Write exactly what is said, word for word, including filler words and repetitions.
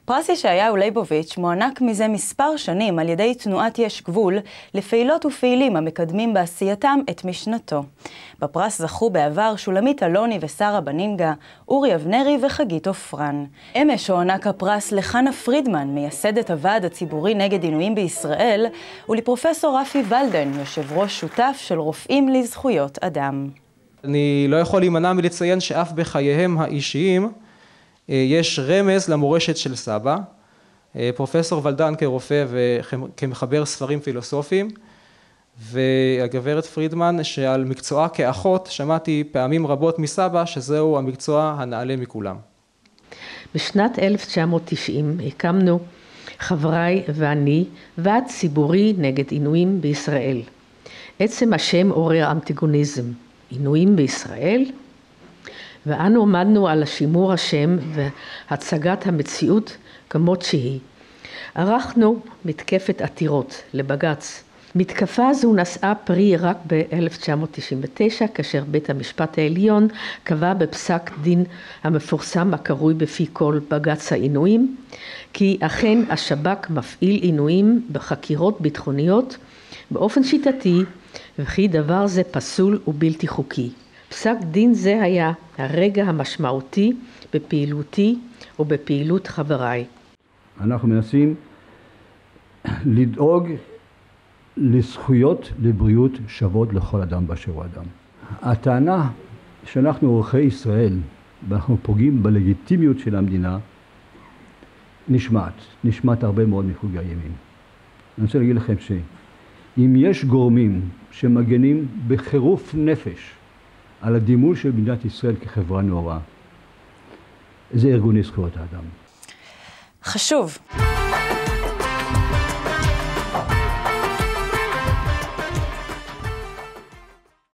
פרס ישעיהו ליבוביץ' מוענק מזה מספר שנים על ידי תנועת יש גבול לפעילות ופעילים המקדמים בעשייתם את משנתו. בפרס זכו בעבר שולמית אלוני ושרה בנינגה, אורי אבנרי וחגית אופרן. אמש הוענק הפרס לחנה פרידמן, מייסדת הוועד הציבורי נגד עינויים בישראל, ולפרופסור רפי ולדן, יושב ראש שותף של רופאים לזכויות אדם. אני לא יכול להימנע מלציין שאף בחייהם האישיים יש רמז למורשת של סבא. פרופסור ולדן כרופא וכמחבר ספרים פילוסופיים, והגברת פרידמן שעל מקצועה כאחות שמעתי פעמים רבות מסבא שזהו המקצוע הנעלה מכולם. בשנת אלף תשע מאות תשעים הקמנו חבריי ואני ועד ציבורי נגד עינויים בישראל. עצם השם עורר אנטגוניזם, עינויים בישראל, ואנו עמדנו על השימור השם והצגת המציאות כמות שהיא. ערכנו מתקפת עתירות לבג"ץ. מתקפה זו נשאה פרי רק ב-אלף תשע מאות תשעים ותשע, כאשר בית המשפט העליון קבע בפסק דין המפורסם הקרוי בפי כל בג"ץ העינויים, כי אכן השב"כ מפעיל עינויים בחקירות ביטחוניות באופן שיטתי, וכי דבר זה פסול ובלתי חוקי. פסק דין זה היה הרגע המשמעותי בפעילותי ובפעילות חבריי. אנחנו מנסים לדאוג לזכויות לבריאות שוות לכל אדם באשר הוא אדם. הטענה שאנחנו עורכי ישראל ואנחנו פוגעים בלגיטימיות של המדינה נשמעת, נשמעת הרבה מאוד מחוגי הימין. אני רוצה להגיד לכם שאם יש גורמים שמגנים בחירוף נפש על הדימוי של מדינת ישראל כחברה נאורה, זה ארגוני זכויות האדם. חשוב.